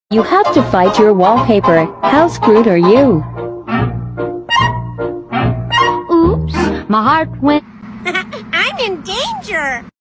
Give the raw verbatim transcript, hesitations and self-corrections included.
You have to fight your wallpaper. How screwed are you? Oops, my heart went... I'm in danger!